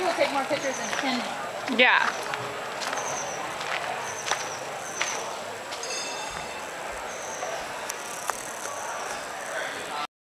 will take more pictures than 10 more. Yeah.